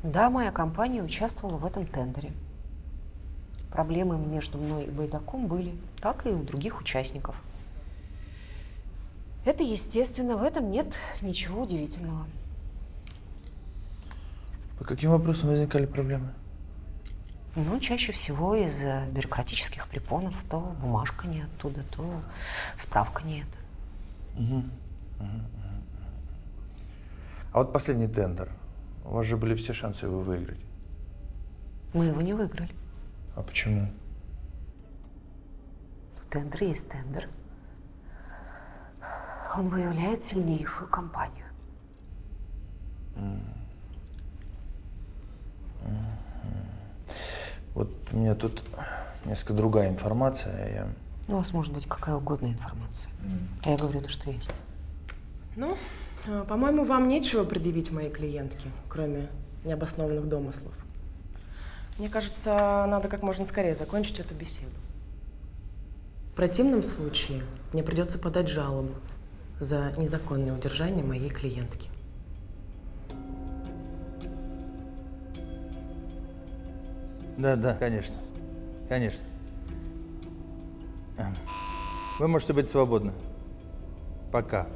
Да, моя компания участвовала в этом тендере. Проблемы между мной и Байдаком были, как и у других участников. Это естественно, в этом нет ничего удивительного. По каким вопросам возникали проблемы? Ну, чаще всего из-за бюрократических препонов. То бумажка не оттуда, то справка не эта. А вот последний тендер. У вас же были все шансы его выиграть. Мы его не выиграли. А почему? Тендер есть тендер. Он выявляет сильнейшую компанию. Вот у меня тут несколько другая информация. У вас может быть какая угодно информация. А я говорю то, что есть. Ну, по-моему, вам нечего предъявить моей клиентке, кроме необоснованных домыслов. Мне кажется, надо как можно скорее закончить эту беседу. В противном случае мне придется подать жалобу за незаконное удержание моей клиентки. Да, конечно. Конечно. Вы можете быть свободны. Пока.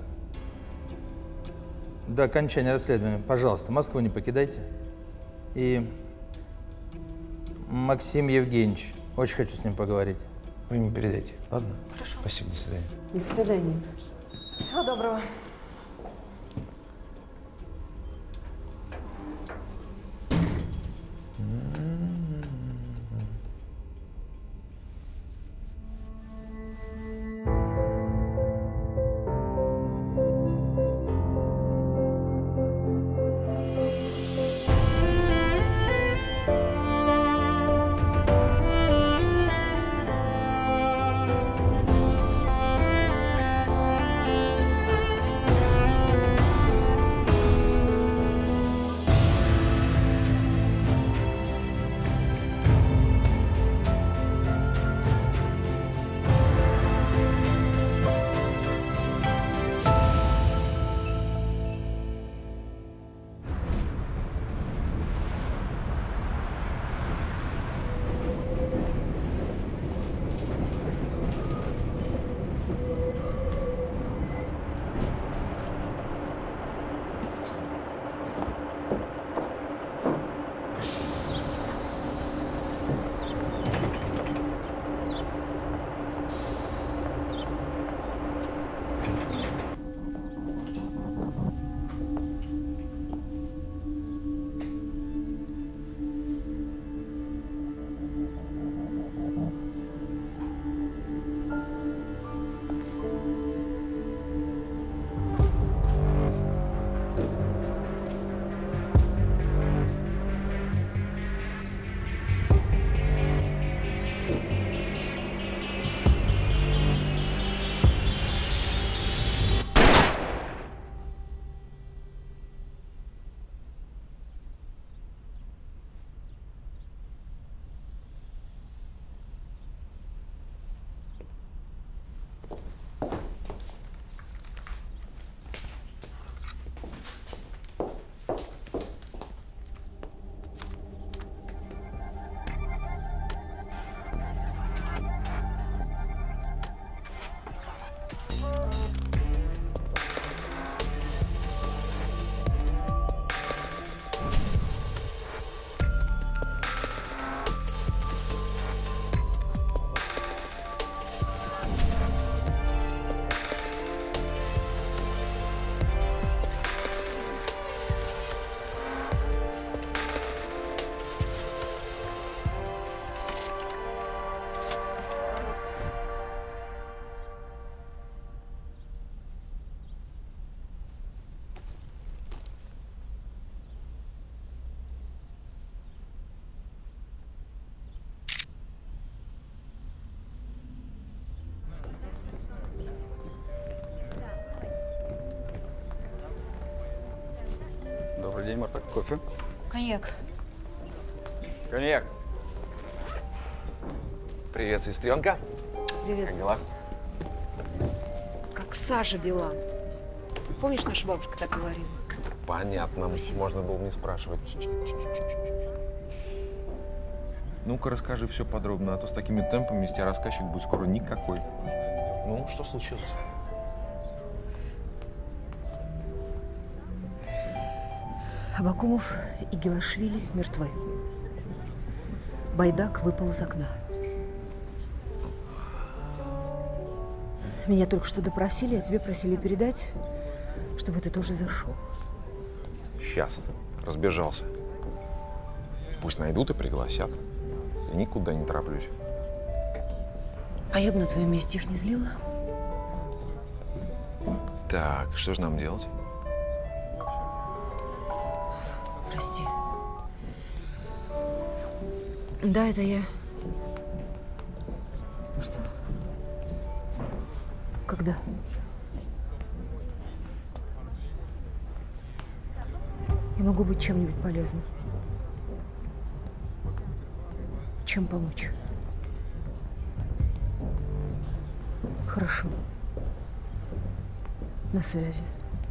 До окончания расследования, пожалуйста, Москву не покидайте. И Максим Евгеньевич, очень хочу с ним поговорить. Вы ему передайте, ладно? Хорошо. Спасибо, до свидания. До свидания. Всего доброго. Добрый день, Марта. Кофе? Коньяк. Коньяк. Привет, сестренка. Привет. Как дела? Как сажа бела. Помнишь, наша бабушка так говорила? Понятно. Спасибо. Можно было не спрашивать. Ну-ка, расскажи все подробно, а то с такими темпами из тебя рассказчик будет скоро никакой. Ну, что случилось? Абакумов и Гелашвили мертвы. Байдак выпал из окна. Меня только что допросили, а тебе просили передать, чтобы ты тоже зашел. Сейчас. Разбежался. Пусть найдут и пригласят. Я никуда не тороплюсь. А я бы на твоем месте их не злила. Так, что же нам делать? Прости. Да, это я. Что? Когда? Я могу быть чем-нибудь полезным. Чем помочь? Хорошо. На связи.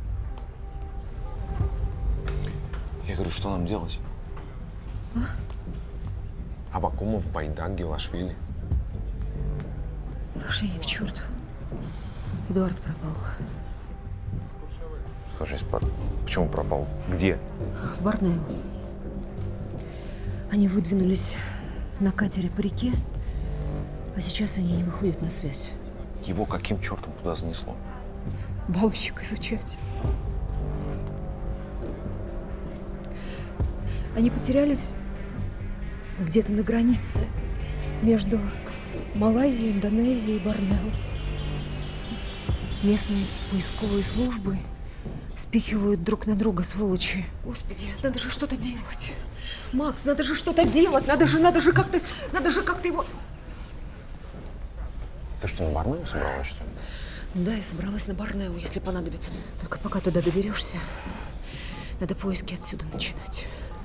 Я говорю, что нам делать? Абакумов, Байдак, Гелашвили. Пошли их к черту. Эдуард пропал. Слушай, почему пропал? Где? В Борнео. Они выдвинулись на катере по реке, а сейчас они не выходят на связь. Его каким чертом туда занесло? Бабочек изучать. Они потерялись где-то на границе между Малайзией, Индонезией и Борнео. Местные поисковые службы спихивают друг на друга, сволочи. Господи, надо же что-то делать. Макс, надо же что-то делать. Надо же как-то его... Ты что, на Борнео собралась, что ли? Да, я собралась на Борнео, если понадобится. Только пока туда доберешься, надо поиски отсюда начинать.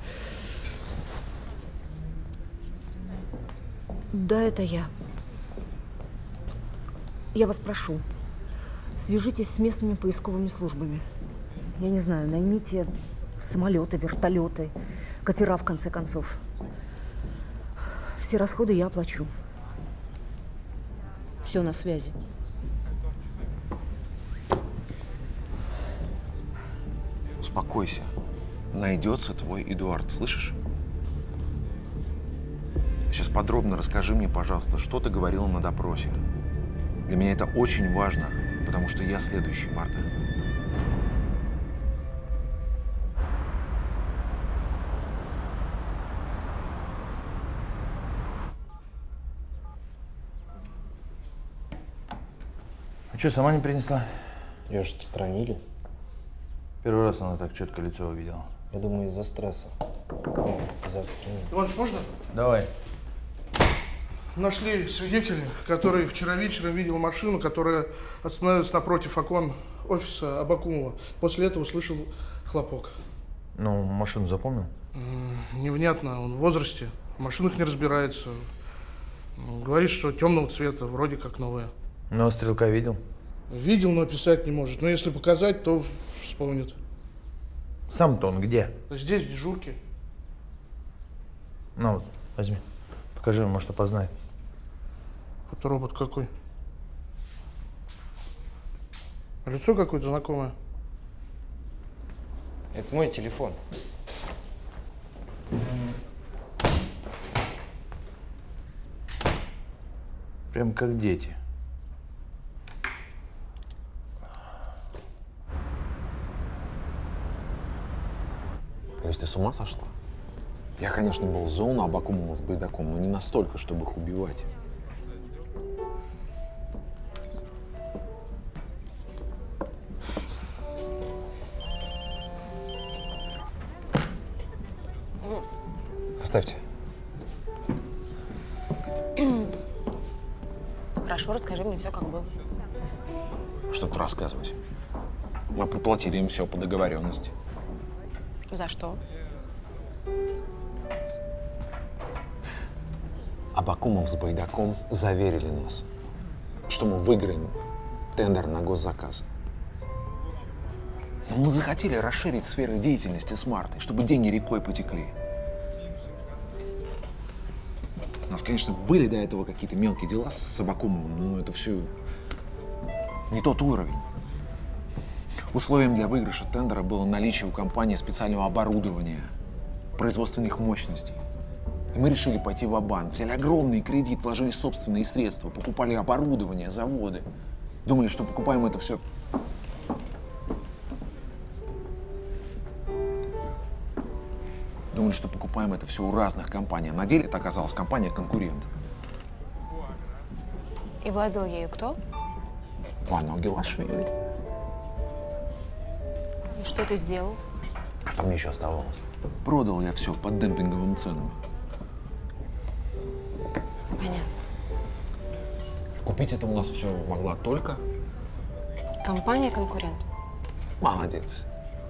Да, это я. Я вас прошу, свяжитесь с местными поисковыми службами. Я не знаю, наймите самолеты, вертолеты, катера, в конце концов. Все расходы я оплачу. Все на связи. Успокойся. Найдется твой Эдуард, слышишь? Сейчас подробно расскажи мне, пожалуйста, что ты говорила на допросе. Для меня это очень важно, потому что я следующий, Марта. А что, сама не принесла? Ее же отстранили. Первый раз она так четко лицо увидела. Я думаю, из-за стресса. Из-за отстранения. Иваныч, можно? Давай. Нашли свидетеля, который вчера вечером видел машину, которая остановилась напротив окон офиса Абакумова. После этого услышал хлопок. Ну, машину запомнил? Невнятно, он в возрасте, в машинах не разбирается. Говорит, что темного цвета, вроде как новая. Но стрелка видел? Видел, но описать не может. Но если показать, то вспомнит. Сам-то он где? Здесь, в дежурке. На вот, возьми. Покажи, может, опознает. Фоторобот какой? Лицо какое-то знакомое. Это мой телефон. Прям как дети. То есть ты с ума сошла? Я, конечно, был зол на Абакумова с Байдаком, но не настолько, чтобы их убивать. Оставьте. Хорошо, расскажи мне все, как было. Что тут рассказывать? Мы проплатили им все по договоренности. За что? Абакумов с Байдаком заверили нас, что мы выиграем тендер на госзаказ. Но мы захотели расширить сферы деятельности Смарта, чтобы деньги рекой потекли. У нас, конечно, были до этого какие-то мелкие дела с Абакумовым, но это все не тот уровень. Условием для выигрыша тендера было наличие у компании специального оборудования, производственных мощностей. И мы решили пойти ва-банк. Взяли огромный кредит, вложили собственные средства, покупали оборудование, заводы. Думали, что покупаем это все. Думали, что покупаем это все у разных компаний. А на деле это оказалась компания-конкурент. И владел ею кто? Вано Гелашвили. И что ты сделал? Что мне еще оставалось? Продал я все по демпинговым ценам. Понятно. Купить это у нас все могла только. Компания-конкурент. Молодец.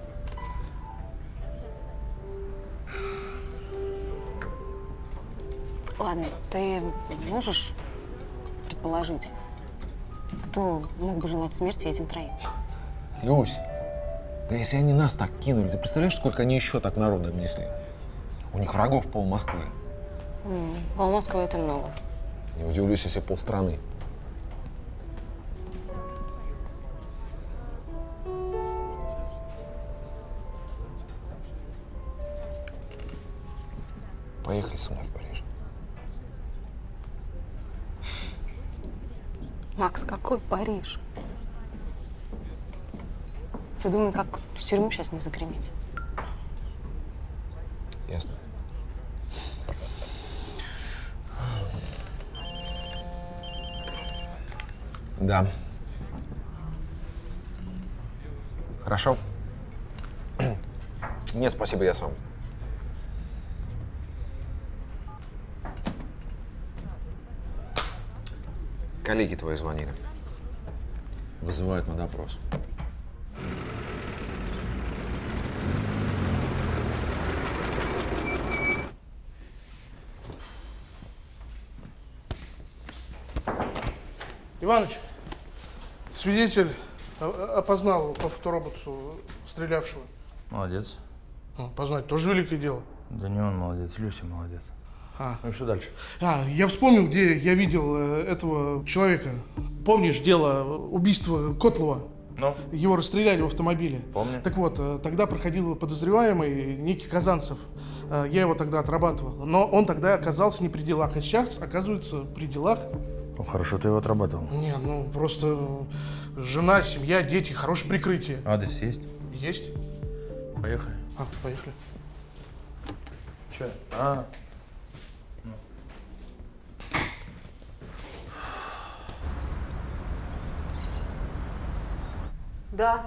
Ладно, ты можешь предположить, кто мог бы желать смерти этим троим? Люсь, да если они нас так кинули, ты представляешь, сколько они еще так народа обнесли? У них врагов пол Москвы. Пол Москвы это много. Не удивлюсь, если полстраны. Поехали со мной в Париж. Макс, какой Париж? Ты думай, как в тюрьму сейчас не загреметь. Ясно. Да. Хорошо. Нет, спасибо, я сам. Коллеги твои звонили. Вызывают на допрос. Иваныч, свидетель опознал по фотороботу стрелявшего. Молодец. Познать тоже великое дело. Да не он молодец, Люся молодец. Ну и что дальше? Я вспомнил, где я видел этого человека. Помнишь дело убийства Котлова? Ну? Его расстреляли в автомобиле. Помню. Так вот, тогда проходил подозреваемый некий Казанцев. Я его тогда отрабатывал. Но он тогда оказался не при делах. А сейчас, оказывается, при делах. Ну, хорошо, ты его отрабатывал. Не, ну просто жена, семья, дети, хорошее прикрытие. Адрес есть? Есть. Поехали. Поехали. Че? Да.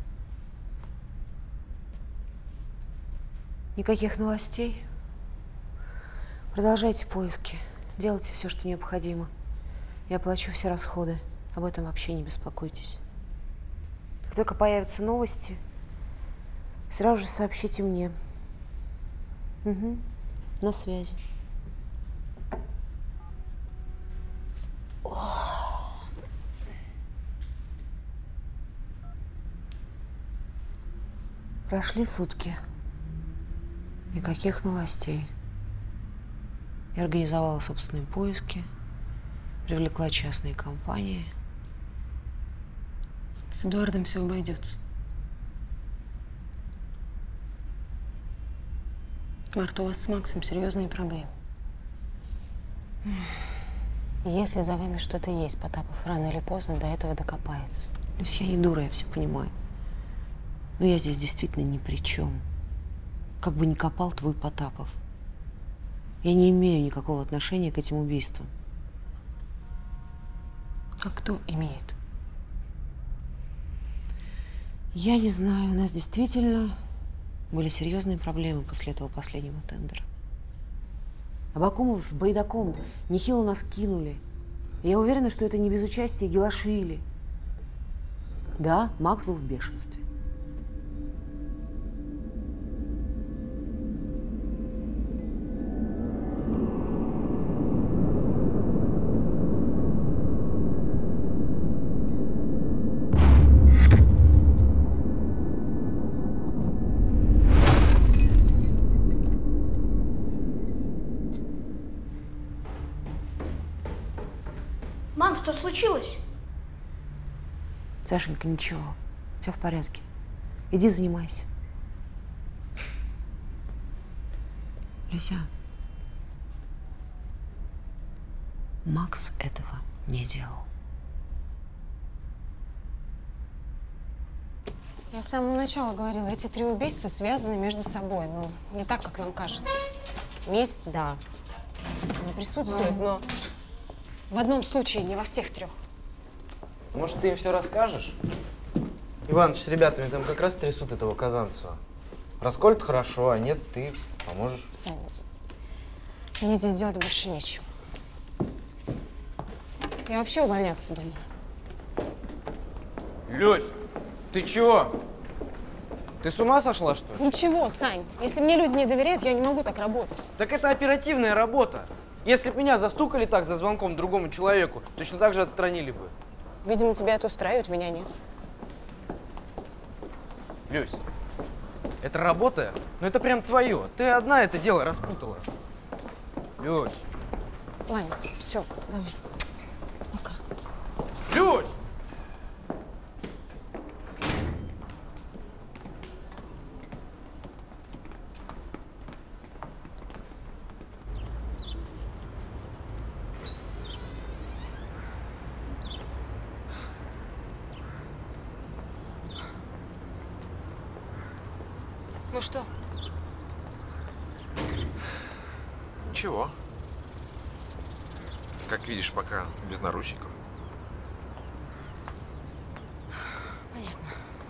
Никаких новостей? Продолжайте поиски. Делайте все, что необходимо. Я оплачу все расходы. Об этом вообще не беспокойтесь. Как только появятся новости, сразу же сообщите мне. Угу. На связи. Прошли сутки. Никаких новостей. Я организовала собственные поиски, привлекла частные компании. С Эдуардом все обойдется. Марта, у вас с Максом серьезные проблемы. Если за вами что-то есть, Потапов рано или поздно до этого докопается. Люсь, я не дура, я все понимаю. Но я здесь действительно ни при чем. Как бы ни копал твой Потапов. Я не имею никакого отношения к этим убийствам. А кто имеет? Я не знаю. У нас действительно были серьезные проблемы после этого последнего тендера. Абакумов с Байдаком нехило нас кинули. И я уверена, что это не без участия Гелашвили. Да, Макс был в бешенстве. случилось? Сашенька, ничего. Все в порядке. Иди занимайся. Люся, Макс этого не делал. Я с самого начала говорила, эти 3 убийства связаны между собой. Ну, не так, как нам кажется. Месть, да, она присутствует, но в одном случае, не во всех 3. Может, ты им все расскажешь? Иваныч с ребятами там как раз трясут этого Казанцева. Расколют хорошо, а нет, ты поможешь. Саня, мне здесь делать больше нечего. Я вообще увольняться думаю. Люсь, ты чего? Ты с ума сошла, что ли? Ну чего, Сань? Если мне люди не доверяют, я не могу так работать. Так это оперативная работа. Если бы меня застукали так за звонком другому человеку, точно так же отстранили бы. Видимо, тебя это устраивает, меня нет. Люсь, это работа, но это прям твое. Ты одна это дело распутала. Люсь. Ладно, все, давай. Пока. Люсь! Ну что? Ничего. Как видишь, пока без наручников. Понятно.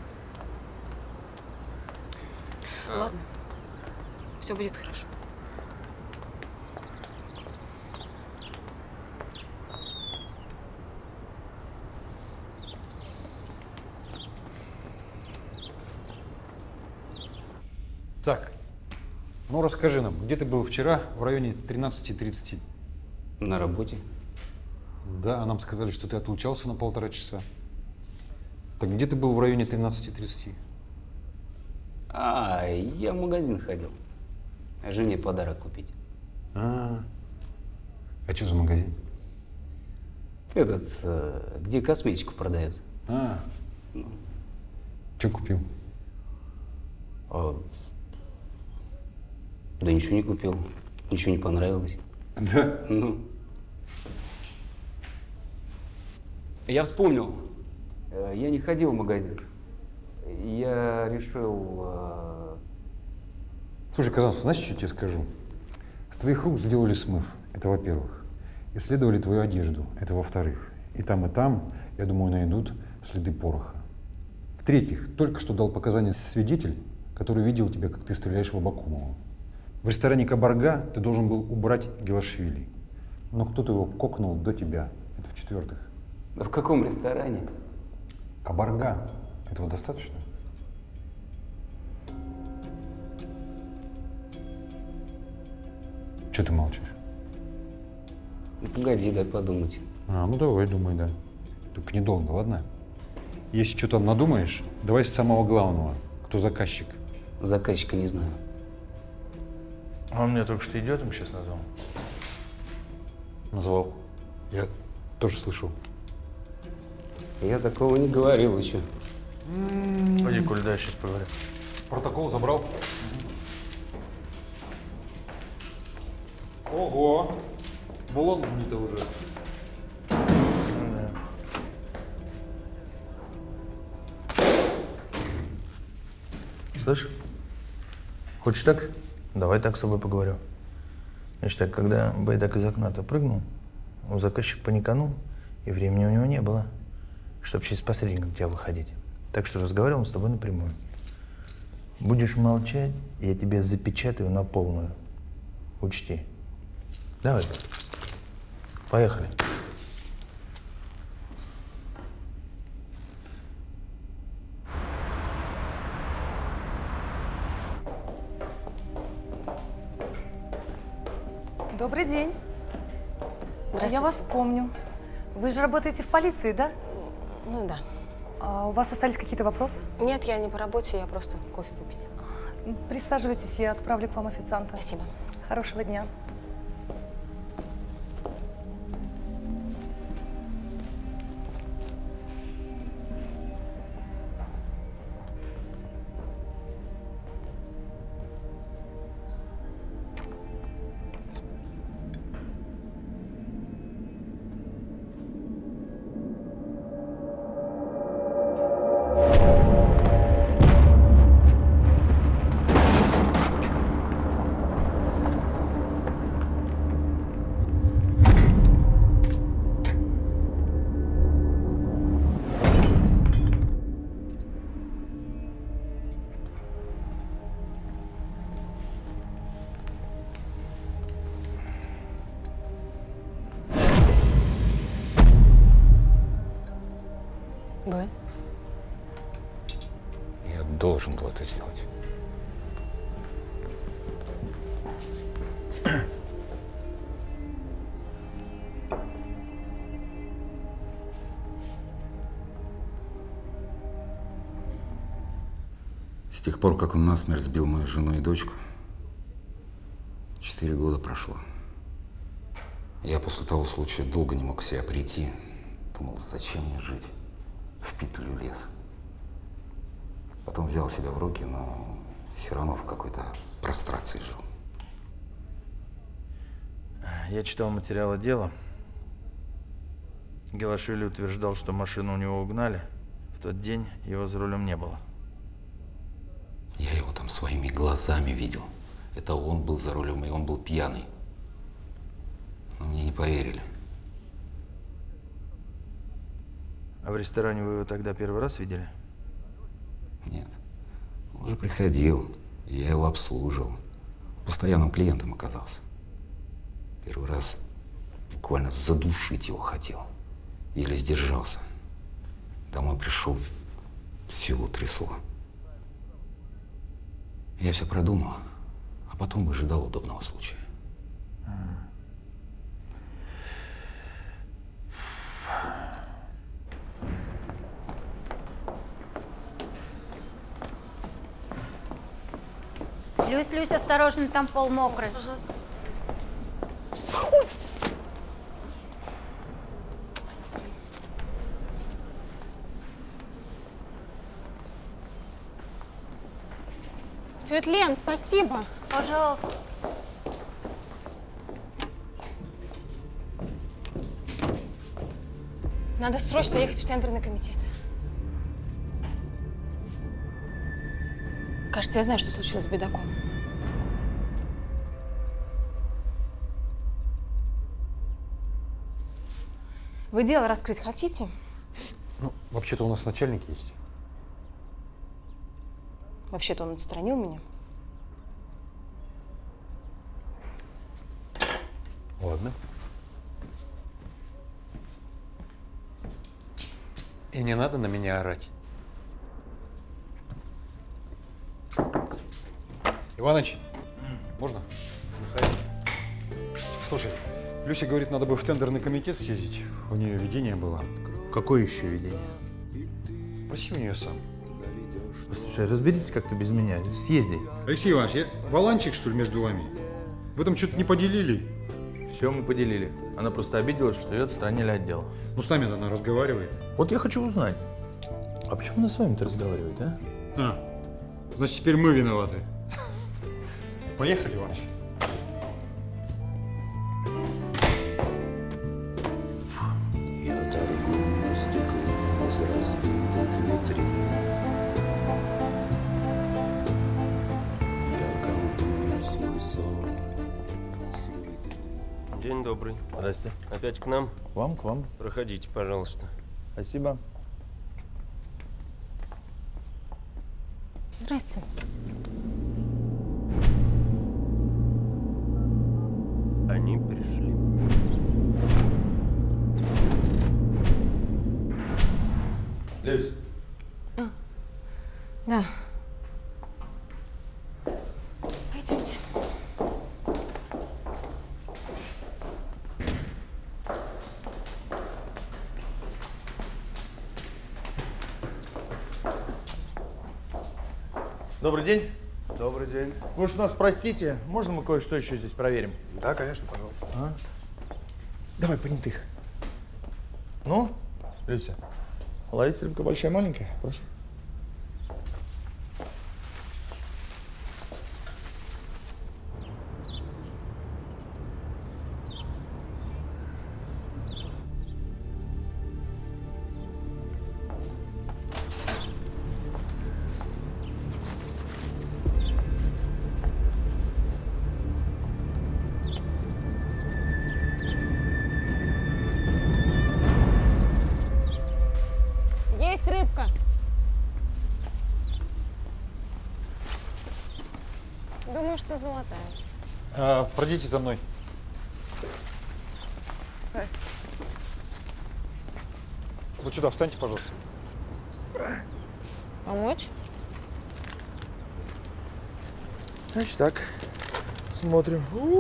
Ладно. Все будет хорошо. Так, ну расскажи нам, где ты был вчера в районе 13:30? На работе. Да, а нам сказали, что ты отлучался на 1,5 часа. Так где ты был в районе 13:30? Я в магазин ходил. Жене подарок купить. А что за магазин? Этот, где косметику продают. Что купил? Да ничего не купил. Ничего не понравилось. Да? Ну. Я вспомнил. Я не ходил в магазин. Я решил… Слушай, Казанцев, знаешь, что я тебе скажу? С твоих рук сделали смыв. Это во-первых. Исследовали твою одежду. Это во-вторых. И там, я думаю, найдут следы пороха. В-третьих, только что дал показания свидетель, который видел тебя, как ты стреляешь в Абакумова. В ресторане «Кабарга» ты должен был убрать Гелашвили. Но кто-то его кокнул до тебя. Это в-четвертых. Да в каком ресторане? «Кабарга». Этого достаточно? Че ты молчишь? Ну, погоди, дай подумать. Ну давай, думай, да. Только недолго, ладно? Если что там надумаешь, давай с самого главного. Кто заказчик? Заказчика не знаю. А он мне только что идиотом сейчас назвал. Назвал. Я тоже слышал. Я такого не говорил, вы что? Пойди, Коль, да, сейчас поговорим. Протокол забрал? Ого! Баллон будет уже. Да. Слышь, хочешь так? Давай так с тобой поговорю. Значит так, когда Байдак из окна-то прыгнул, заказчик паниканул, и времени у него не было, чтобы через посредника на тебя выходить. Так что разговариваем с тобой напрямую. Будешь молчать, я тебя запечатаю на полную. Учти. Давай. Поехали. Добрый день. Здравствуйте. Я вас помню. Вы же работаете в полиции, да? Ну да. А у вас остались какие-то вопросы? Нет, я не по работе, я просто кофе выпить. Присаживайтесь, я отправлю к вам официанта. Спасибо. Хорошего дня. Бен? Я должен был это сделать. С тех пор, как он насмерть сбил мою жену и дочку, 4 года прошло. Я после того случая долго не мог в себя прийти. Думал, зачем мне жить в петлю лес. Потом взял себя в руки, но все равно в какой-то прострации жил. Я читал материалы дела. Гелашвили утверждал, что машину у него угнали. В тот день его за рулем не было. Я его там своими глазами видел. Это он был за рулем, и он был пьяный. Но мне не поверили. А в ресторане вы его тогда первый раз видели? Нет. Он уже приходил, и я его обслуживал. Постоянным клиентом оказался. Первый раз буквально задушить его хотел. Еле сдержался. Домой пришел, всего трясло. Я все продумал, а потом выжидал удобного случая. Люсь, Люсь, осторожно, там пол мокрый. Ага. Тетя Лен, спасибо. Пожалуйста. Надо срочно ехать в тендерный комитет. Кажется, я знаю, что случилось с бедаком. Вы дело раскрыть хотите? Ну, вообще-то у нас начальник есть. Вообще-то он отстранил меня. Ладно. И не надо на меня орать. Иваныч, можно? Заходи. Слушай, Люся говорит, надо бы в тендерный комитет съездить. У нее видение было. Какое еще видение? Спроси у нее сам. Слушай, разберитесь как-то без меня. Съезди. Алексей Иванович, я баланчик, что ли, между вами? Вы там что-то не поделили? Все мы поделили. Она просто обиделась, что ее отстранили от дела. Ну, с нами она разговаривает. Вот я хочу узнать, а почему она с вами-то разговаривает, а? Значит, теперь мы виноваты. Поехали, Иваныч. Я торгую стеклом из разбитых витрин. Я колдую свой сон. День добрый. Здрасте. Опять к нам? К вам, к вам. Проходите, пожалуйста. Спасибо. Здрасте. Они пришли. Люсь. Да. Пойдемте. Добрый день. Добрый день. Вы уж нас простите, можно мы кое-что еще здесь проверим? Да, конечно, пожалуйста. А? Давай, понятых. Ну, Люся, ловись, рыбка большая, маленькая, прошу. Есть рыбка. Думаю, что золотая. Пройдите за мной. Вот сюда встаньте, пожалуйста. Помочь? Значит так, смотрим.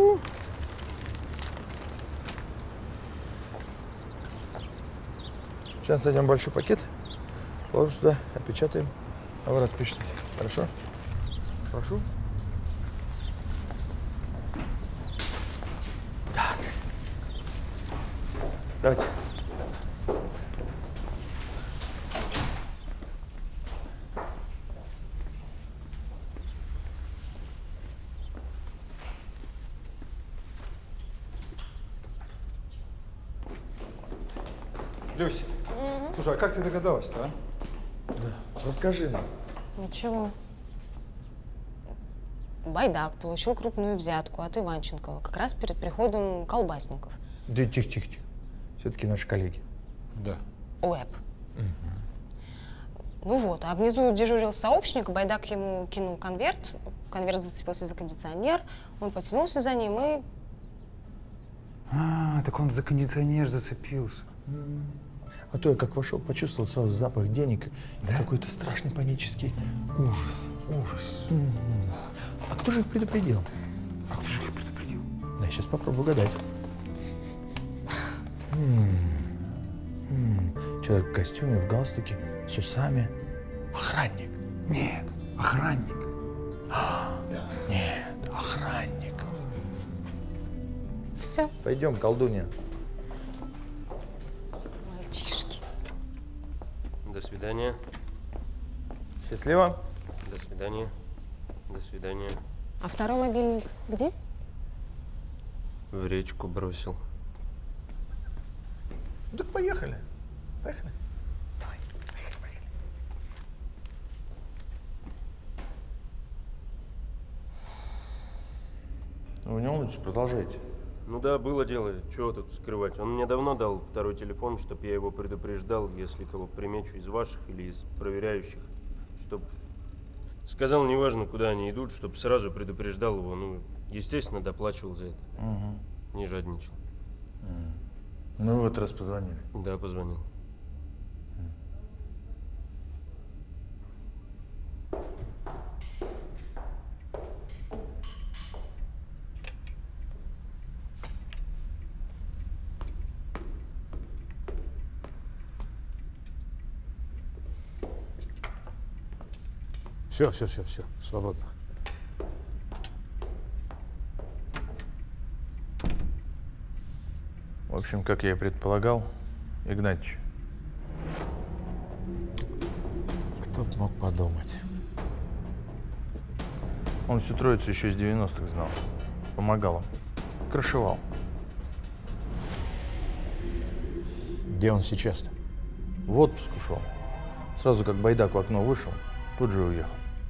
Сейчас найдем большой пакет, положим сюда, опечатаем, а вы распишитесь. Хорошо? Прошу. Так. Давайте. Люся, слушай, а как ты догадалась-то, а? Да, расскажи нам. Ничего. Байдак получил крупную взятку от Иванченкова как раз перед приходом колбасников. Да тихо. Все-таки наши коллеги. Да. УЭП. Ну вот, а внизу дежурил сообщник, Байдак ему кинул конверт зацепился за кондиционер, он потянулся за ним и… А, так он за кондиционер зацепился. А то я как вошел, почувствовал сразу запах денег. Да? Какой-то страшный панический ужас. Ужас. А кто же их предупредил? А кто же их предупредил? Да, я сейчас попробую угадать. Человек в костюме, в галстуке, с усами. Охранник. Нет, охранник. Нет, охранник. Все. Пойдем, колдунья. Мальчишки. До свидания. Счастливо. До свидания. До свидания. А второй мобильник где? В речку бросил. Ну так поехали. Поехали. Давай, поехали. Вы не волнуйтесь, продолжайте. Ну да, было дело. Чего тут скрывать? Он мне давно дал второй телефон, чтоб я его предупреждал, если кого примечу из ваших или из проверяющих. Чтоб сказал, неважно, куда они идут, чтоб сразу предупреждал его. Ну, естественно, доплачивал за это. Угу. Не жадничал. Ну, вы в этот раз позвонили? Да, позвонил. Все, свободно. В общем, как я и предполагал, Игнатьич. Кто б мог подумать? Он всю троицу еще из 90-х знал. Помогал им. Крышевал. Где он сейчас-то? В отпуск ушел. Сразу как Байдак в окно вышел, тут же уехал.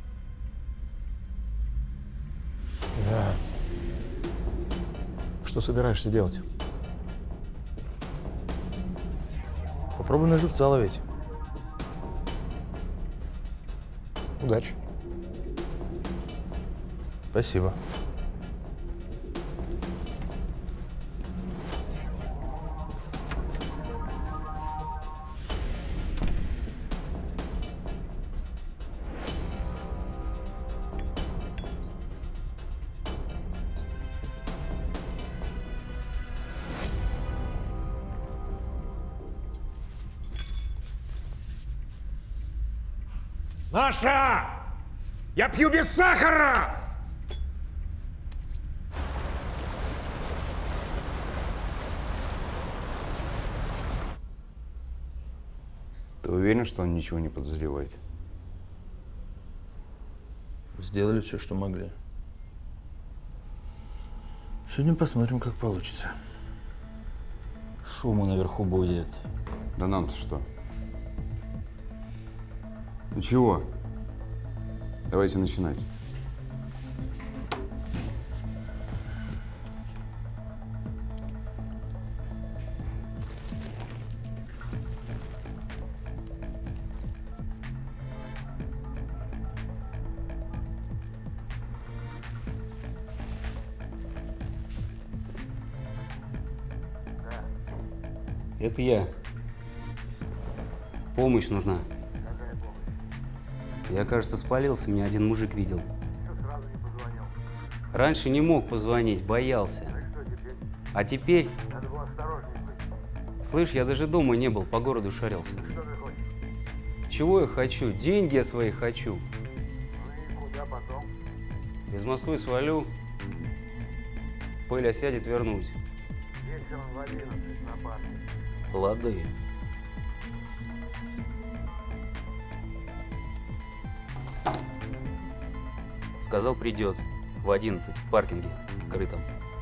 Да. Что собираешься делать? Попробуй на живца ловить. Удачи. Спасибо. Маша! Я пью без сахара! Ты уверен, что он ничего не подозревает? Сделали все, что могли. Сегодня посмотрим, как получится. Шума наверху будет. Да нам-то что? Ну чего? Давайте начинать. Это я. Помощь нужна. Я, кажется, спалился, меня один мужик видел. Раньше не мог позвонить, боялся. А теперь... Слышь, я даже дома не был, по городу шарился. Чего я хочу? Деньги я свои хочу. Из Москвы свалю, пыль осядет, вернусь. Вечером в 11 на парке. Лады. Сказал, придет в 11 в паркинге крытом.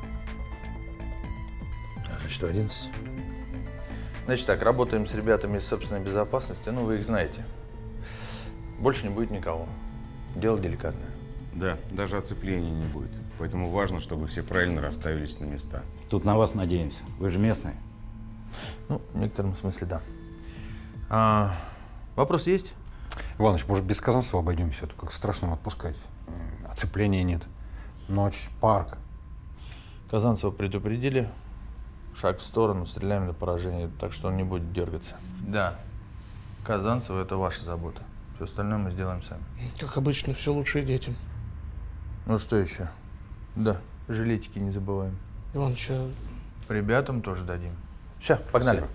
Значит, в 11. Значит так, работаем с ребятами из собственной безопасности, ну вы их знаете. Больше не будет никого. Дело деликатное. Да, даже оцепления не будет. Поэтому важно, чтобы все правильно расставились на места. Тут на вас надеемся. Вы же местные. Ну, в некотором смысле, да. Вопрос есть? Иваныч, может, без Казанцева обойдемся? А то как страшно отпускать. Оцепления нет. Ночь, парк. Казанцева предупредили. Шаг в сторону, стреляем до поражения, так что он не будет дергаться. Да, Казанцева – это ваша забота. Все остальное мы сделаем сами. Как обычно, все лучше детям. Ну что еще? Да, жилетики не забываем. Иваныч, ребятам тоже дадим. Все, погнали.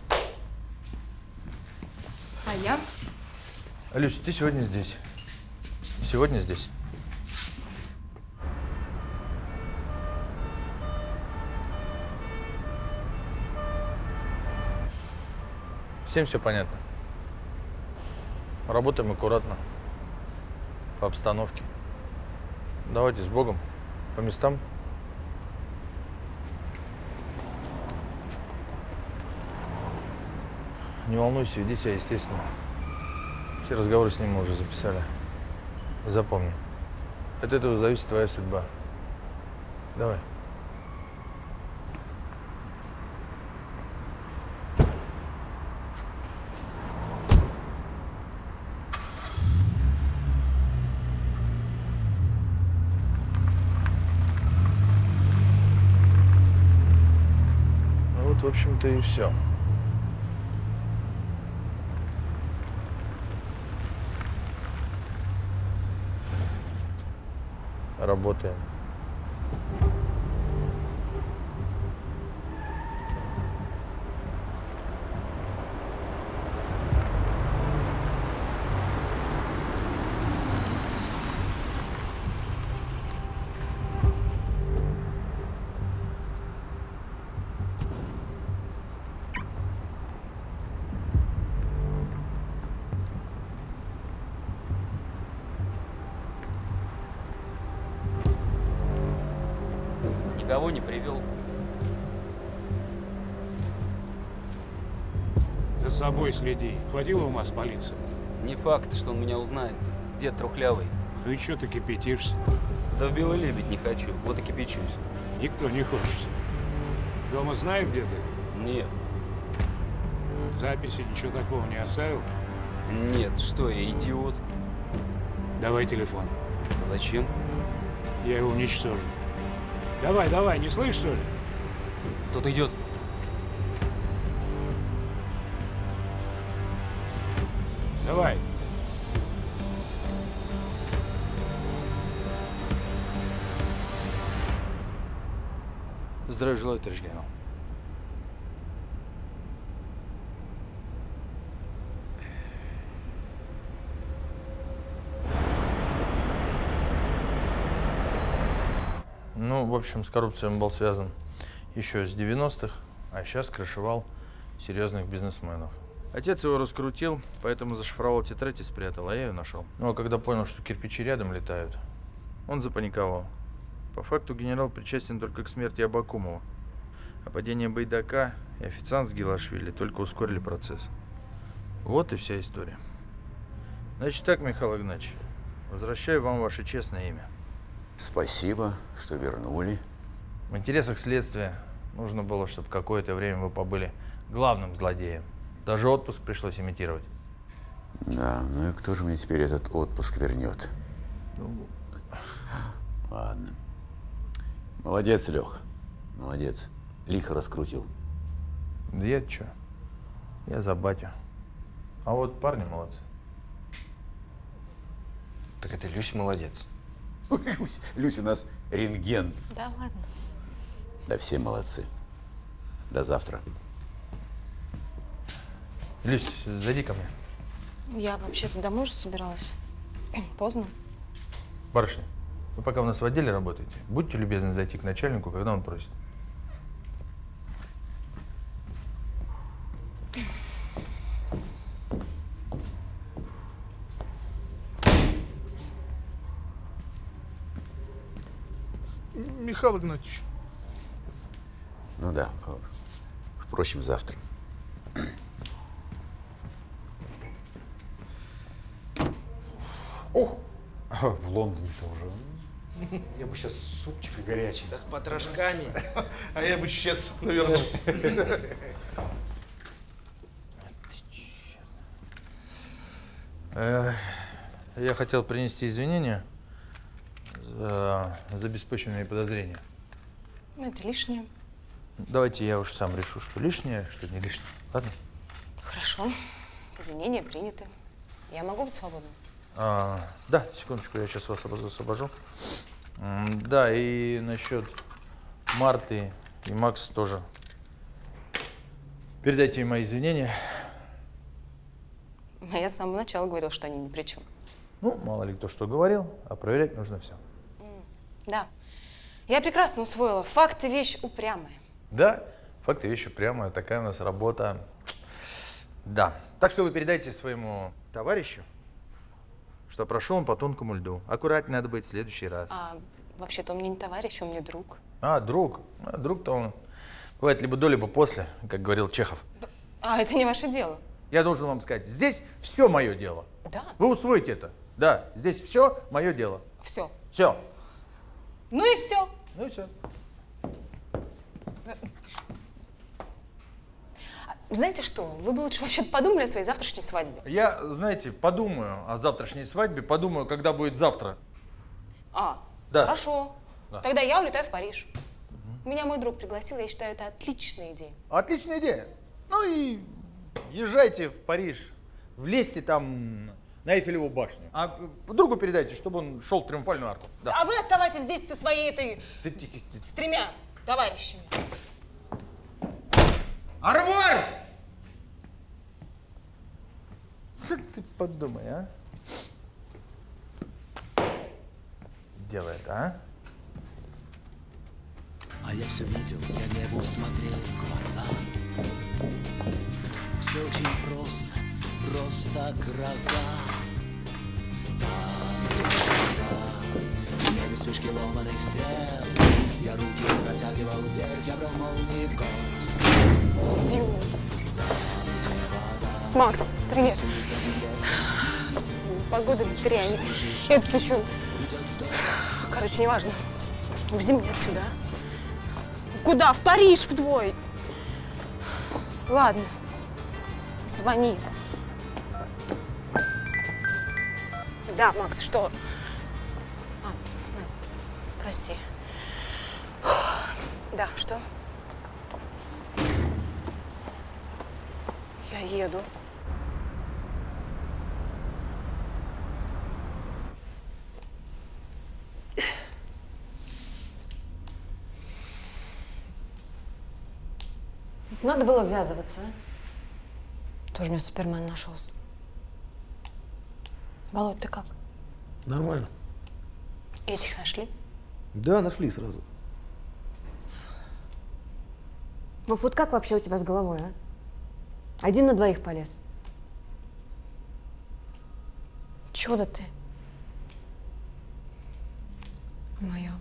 А я? Люся, ты сегодня здесь. Сегодня здесь. Всем все понятно. Работаем аккуратно, по обстановке. Давайте с Богом, по местам. Не волнуйся, веди себя естественно. Все разговоры с ним мы уже записали. Запомни, от этого зависит твоя судьба. Давай. В общем-то и все. Работаем. Никого не привел. За собой следи. Хватило ума с полицией? Не факт, что он меня узнает. Дед трухлявый. Ну и что ты кипятишься? Да в Белый лебедь не хочу, вот и кипячусь. Никто не хочет. Дома знает, где ты? Нет. Записи ничего такого не оставил? Нет, что я, идиот? Давай телефон. Зачем? Я его уничтожу. Давай, давай, не слышишь, что ли? Тут идет. Давай. Здравия желаю, товарищ генерал. Ну, в общем, с коррупцией он был связан еще с 90-х, а сейчас крышевал серьезных бизнесменов. Отец его раскрутил, поэтому зашифровал тетрадь и спрятал, а я ее нашел. Ну, а когда понял, что кирпичи рядом летают, он запаниковал. По факту генерал причастен только к смерти Абакумова. А падение Байдака и официант с Гилашвили только ускорили процесс. Вот и вся история. Значит так, Михаил Игнатьевич, возвращаю вам ваше честное имя. Спасибо, что вернули. В интересах следствия нужно было, чтобы какое-то время вы побыли главным злодеем. Даже отпуск пришлось имитировать. Да, ну и кто же мне теперь этот отпуск вернет? Ладно. Молодец, Лех. Молодец. Лихо раскрутил. Да я-то чё? Я за батю. А вот парни молодцы. Так это Люся молодец. Люсь у нас рентген. Да ладно. Да все молодцы. До завтра. Люсь, зайди ко мне. Я вообще-то домой же собиралась. Поздно. Барышня, вы пока у нас в отделе работаете, будьте любезны зайти к начальнику, когда он просит. Михаил Игнатьевич. Ну да. Впрочем, завтра. О! В Лондоне-то уже. Я бы сейчас супчика горячий. Да с потрошками. А я бы щец навернул. Я хотел принести извинения за беспочвенные подозрения. Это лишнее. Давайте я уж сам решу, что лишнее, что не лишнее. Ладно? Хорошо. Извинения приняты. Я могу быть свободна? Да, секундочку, я сейчас вас освобожу. Да, и насчет Марты и Макса тоже. Передайте им мои извинения. А я с самого начала говорила, что они ни при чем. Ну, мало ли кто что говорил, а проверять нужно все. Да. Я прекрасно усвоила. Факты – вещь упрямая. Да, факты вещь упрямая, такая у нас работа. Да. Так что вы передайте своему товарищу, что прошел он по тонкому льду. Аккуратнее надо быть в следующий раз. Вообще-то он мне не товарищ, он мне друг. Друг. Друг-то он бывает либо до, либо после, как говорил Чехов. Это не ваше дело. Я должен вам сказать, здесь все мое дело. Да? Вы усвоите это. Да, здесь все мое дело. Все. Все. Ну и все. Ну и все. Знаете что, вы бы лучше вообще подумали о своей завтрашней свадьбе. Я, знаете, подумаю о завтрашней свадьбе, подумаю, когда будет завтра. Да. Хорошо. Да. Тогда я улетаю в Париж. Меня мой друг пригласил, я считаю, это отличная идея. Отличная идея. Ну и езжайте в Париж, влезьте там на Эйфелеву башню. А другу передайте, чтобы он шел в Триумфальную арку. Да. А вы оставайтесь здесь со своей этой... с 3 товарищами. Арваль! Что ты подумай, а? Делает, а? А я все видел, я небу смотрел в глаза. Все очень просто гроза. Там, где вода, в небе вспышки ломаных стрел. Я руки протягивал вверх, я брал молнии в гость. Идиот. Макс, привет. Погода дрянь. Это еще... Короче, неважно. Увези меня отсюда. Куда? В Париж вдвое. Ладно. Звони. Да, Макс, что? Прости. Да, что? Я еду. Надо было ввязываться, а? Тоже мне Супермен нашелся. Володь, ты как? Нормально. Этих нашли? Да, нашли сразу. Вов, вот как вообще у тебя с головой, а? Один на двоих полез. Чудо ты. Мое.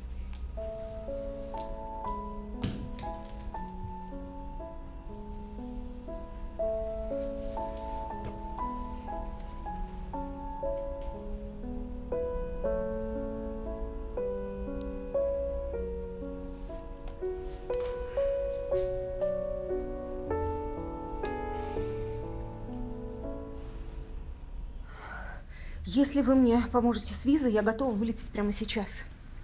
Если вы мне поможете с визой, я готова вылететь прямо сейчас.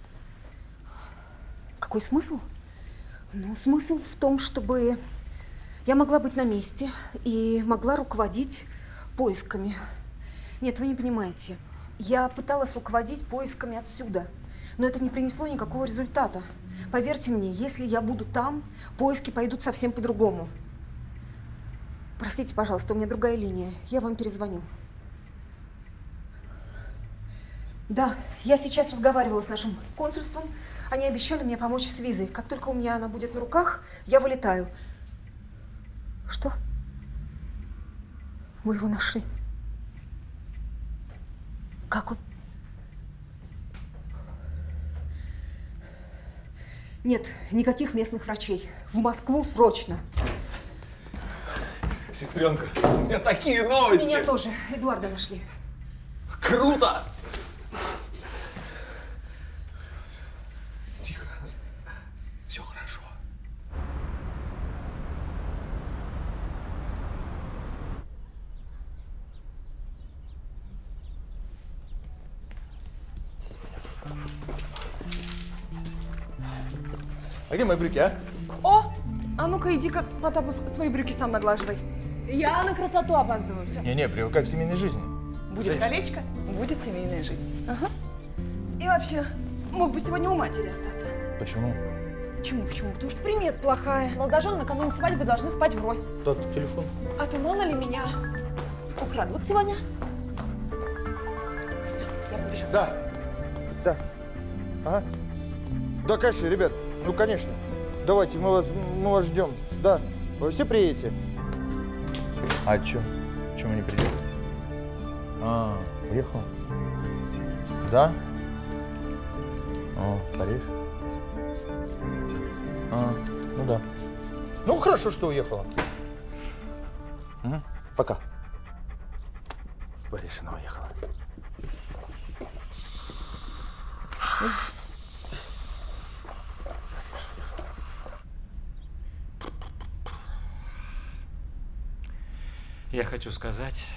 Какой смысл? Ну, смысл в том, чтобы я могла быть на месте и могла руководить поисками. Нет, вы не понимаете. Я пыталась руководить поисками отсюда, но это не принесло никакого результата. Поверьте мне, если я буду там, поиски пойдут совсем по-другому. Простите, пожалуйста, у меня другая линия. Я вам перезвоню. Да, я сейчас разговаривала с нашим консульством. Они обещали мне помочь с визой. Как только у меня она будет на руках, я вылетаю. Что? Вы его нашли? Как он? Нет, никаких местных врачей. В Москву срочно. Сестренка, у меня такие новости! Меня тоже. Эдуарда нашли. Круто! Тихо. Все хорошо. А где мои брюки, а? О! А ну-ка, иди-ка, Потапов, свои брюки сам наглаживай. Я на красоту опаздываю. Все. Не-не, привыкай к семейной жизни. Будет Женщина. Колечко, будет семейная жизнь. Ага. И вообще, мог бы сегодня у матери остаться. Почему? Почему? Потому что примет плохая. Молодожены накануне свадьбы должны спать врозь. Тот телефон. А то мало ли меня украдут сегодня. Все, я побежала. Да. Ага. Да, конечно, ребят. Ну, конечно. Давайте, мы вас ждем. Да. Вы все приедете? А чё? Почему не придете? А, уехала? Да? О, Париж? А, ну да. Ну, хорошо, что уехала. Угу. Пока. В Париж она уехала. Я хочу сказать,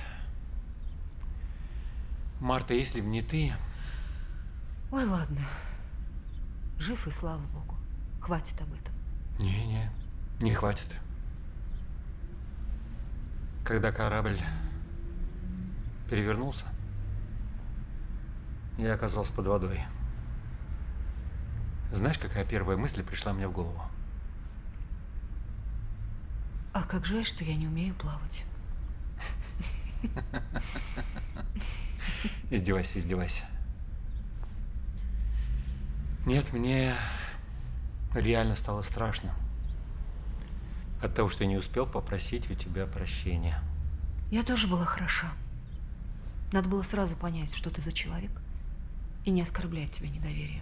Марта, если бы не ты… Ой, ладно. Жив и слава богу. Хватит об этом. Не хватит. Когда корабль перевернулся, я оказался под водой. Знаешь, какая первая мысль пришла мне в голову? А как жаль, что я не умею плавать. Издевайся. Нет, мне реально стало страшно от того, что я не успел попросить у тебя прощения. Я тоже была хороша. Надо было сразу понять, что ты за человек, и не оскорблять тебя недоверием.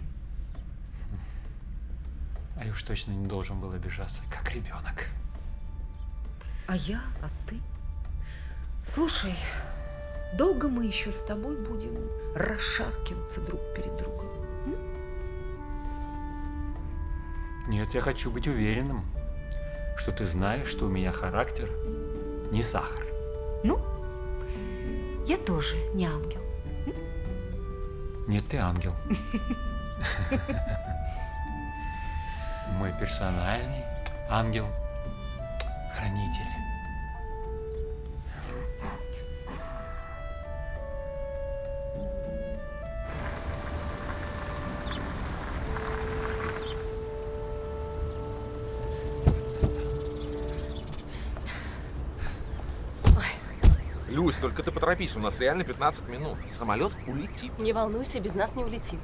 А я уж точно не должен был обижаться, как ребенок. А я, а ты? Слушай, долго мы еще с тобой будем расшаркиваться друг перед другом? Нет, я хочу быть уверенным, что ты знаешь, что у меня характер не сахар. Ну, я тоже не ангел. Нет, ты ангел. Мой персональный ангел-хранитель. Люсь, только ты поторопись, у нас реально 15 минут. Самолет улетит. Не волнуйся, без нас не улетит.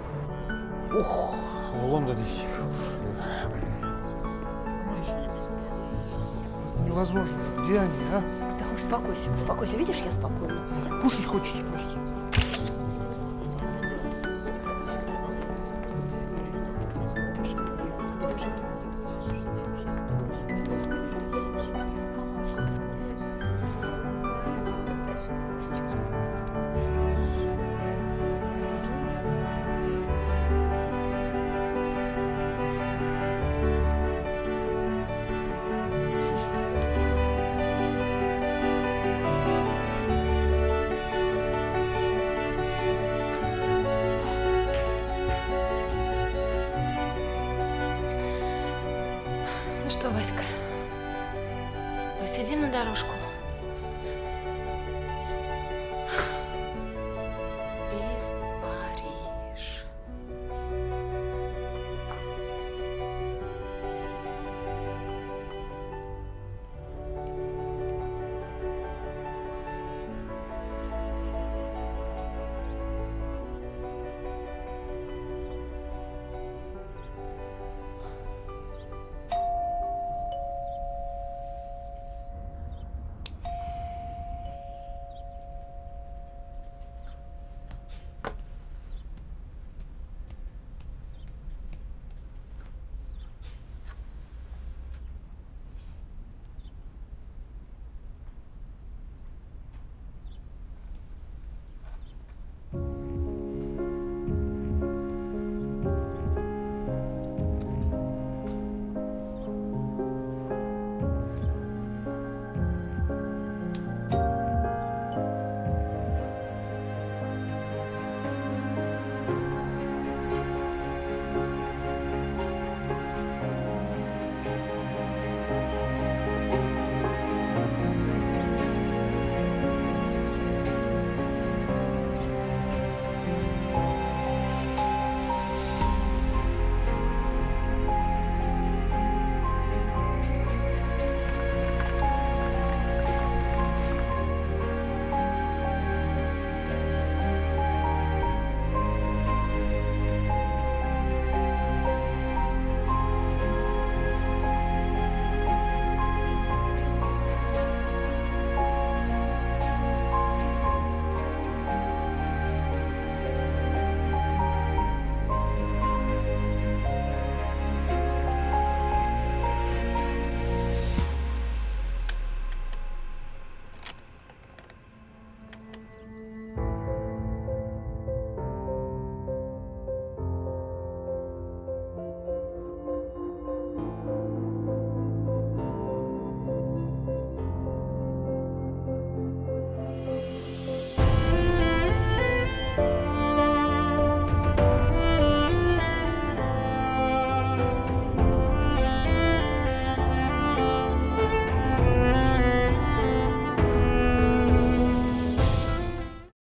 Ух, в Лондоне. возможно. Где они, а? Да успокойся, успокойся. Видишь, я спокойна. Кушать хочется просто. Ну что, Васька, посидим на дорожку?